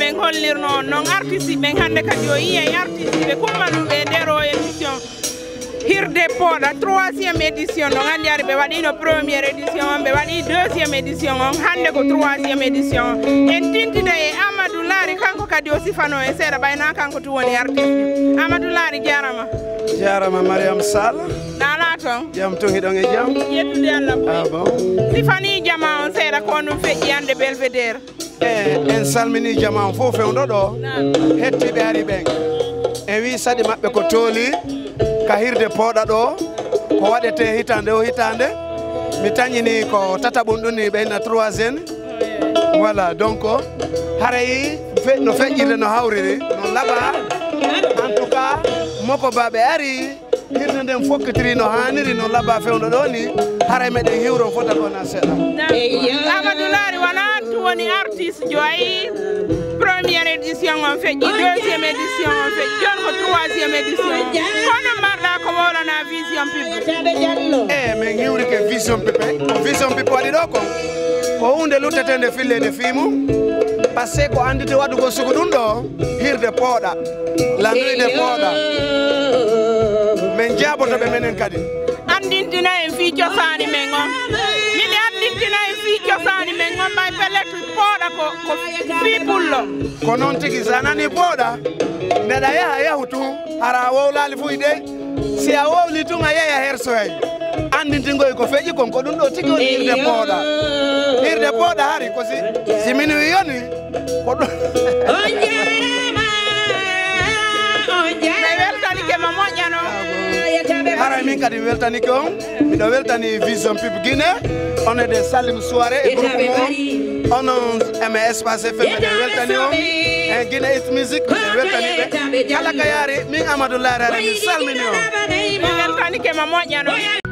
men hollirno non artiste ben hande kadi o yiye artiste be kummaluɓe ndero émission Hirde Poda 3e édition non andi ari be waɗino première édition on be waɗi 2e édition on hande ko 3e édition en tintide e Amadou Lari kanko kadi o sifano e seeɗa ɓayna kanko tu woni artiste Amadou Lari jarama Mariam Sall nana ton jam to hiɗon e jam yettude Allah bon sifani jama on seeɗa ko ɗum feƴƴi hande Belvédère en salmini jama on fof fewɗo ɗo hettiɓe ari ɓen en wi saɗi maɓɓe ko tooli ka Hirde Poda ɗo ko waɗete hitande o hitande mi tañini ko tataɓum ɗum ni ɓeyna 3e voilà donc haray no feƴƴirde no hawriri no laaɓa en tout cas moko baɓe ari hirde nden fokkitiri no haniri no laaɓa fewno ɗo ni haray meɗen hiwron fota kona seeɗa Amadou Lari wona tu woni artiste joyi première édition on feƴƴi 2e édition on feƴƴi jon ko 3e édition kono marɗa ko wolana vision publique min hiwri ke vision pipe waɗi ɗo ko hunde luttetende fillede fimu par ce que ko andite waɗugo sugu ɗum ɗo Hirde Poda landuide Poda min jabotoɓe menen kadi andintina en fi cosani men on miɗe andintina en fi cosani men on ɓay pelletu Poda ko fi pullo ko noon tigui sa nani Poda mbeɗa yahu tun hara wowlali fuy de si a wowli tun a yeeya hersoyay andintingoy ko feƴƴi kon ko ɗum ɗo tigui woni Hirde Poda hari ko si min wi yoni ko ɗum mi weltanike mo moƴƴano haray min kadi mi weltanike on miɗo weltani Vision Pub Guinée on est de Salim Soiré e groupe mo onon eme Espace FM miɗen weltani on e Guinée It Music miɗen weltani ɓe kala ka yaari min Amadou Lari ara mi salmini on mi weltanike mo moƴƴano